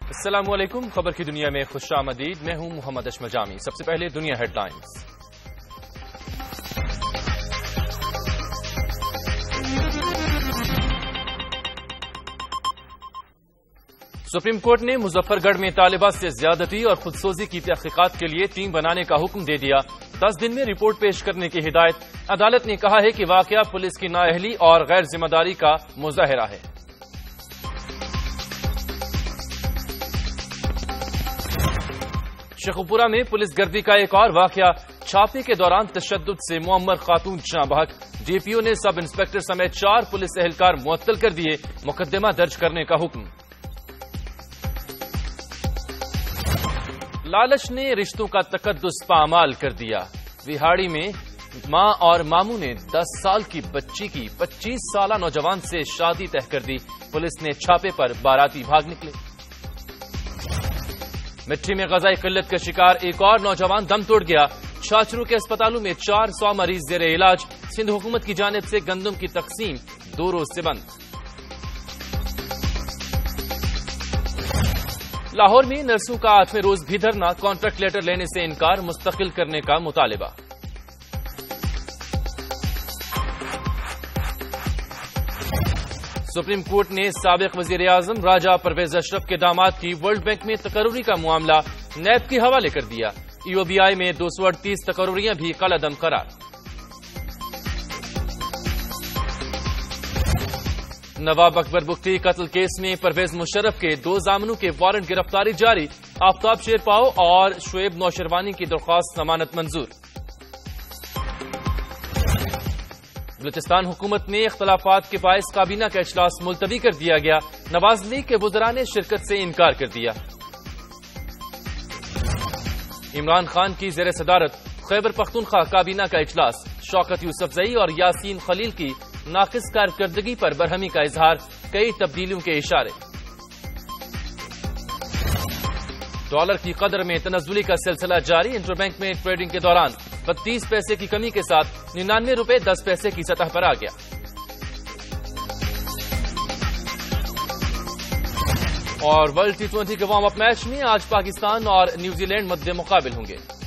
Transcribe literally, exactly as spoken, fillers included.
السلام علیکم، خبر کی دنیا میں خوش آمدید۔ میں ہوں محمد اشمل جامی۔ سب سے پہلے دنیا ہیڈ لائنز۔ سپریم کورٹ نے مظفر گڑھ میں طالبات سے زیادتی اور خودسوزی کی تحقیقات کے لیے ٹیم بنانے کا حکم دے دیا۔ دس دن میں رپورٹ پیش کرنے کی ہدایت۔ عدالت نے کہا ہے کہ واقعہ پولیس کی نااہلی اور غیر ذمہ داری کا مظاہرہ ہے۔ شیخوپورہ میں پولیس گردی کا ایک اور واقعہ۔ چھاپے کے دوران تشدد سے معمر خاتون جاں بحق۔ ڈی پی او نے سب انسپکٹر سمیت چار پولیس اہلکار معطل کر دیے۔ مقدمہ درج کرنے کا حکم۔ لالچ نے رشتوں کا تقدس پامال کر دیا۔ وہاڑی میں ماں اور ماموں نے دس سال کی بچی کی پچیس سالہ نوجوان سے شادی طے کر دی۔ پولیس نے چھاپے پر باراتی بھاگ نکلے۔ مٹھی میں غذائی قلت کا شکار ایک اور نوجوان دم توڑ گیا۔ چھاچرو کے اسپتالوں میں چار سو مریض زیر علاج۔ سندھ حکومت کی جانب سے گندم کی تقسیم دو روز سے بند۔ لاہور میں نرسوں کا آٹھویں روز بھی دھرنا۔ کانٹریکٹ لیٹر لینے سے انکار، مستقل کرنے کا مطالبہ۔ سپریم کورٹ نے سابق وزیر اعظم راجہ پرویز اشرف کے داماد کی ورلڈ بینک میں تقرری کا معاملہ نیب کے حوالے کر دیا۔ ای او بی آئی میں دو سو اڑتیس تقرریاں بھی کالعدم قرار۔ نواب اکبر بگٹی قتل کیس میں پرویز مشرف کے دو ضامنوں کے وارنٹ گرفتاری جاری۔ آفتاب شیرپاؤ اور شعیب نوشروانی کی درخواست ضمانت منظور۔ بلوچستان حکومت نے اختلافات کے باعث کابینہ کا اجلاس ملتوی کر دیا گیا۔ نواز لیگ کے وزراء نے شرکت سے انکار کر دیا۔ عمران خان کی زیر صدارت خیبر پختونخوا کابینہ کا اجلاس۔ شوکت یوسفزئی اور یاسین خلیل کی ناقص کارکردگی پر برہمی کا اظہار۔ کئی تبدیلیوں کے اشارے۔ ڈالر کی قدر میں تنزلی کا سلسلہ جاری۔ انٹر بینک میں ٹریڈنگ کے دوران بتیس پیسے کی کمی کے ساتھ ننانوے روپے دس پیسے کی سطح پر آ گیا۔ اور ورلڈ ٹی ٹوینٹی کے وارم اپ میچ میں آج پاکستان اور نیوزی لینڈ مد مقابل ہوں گے۔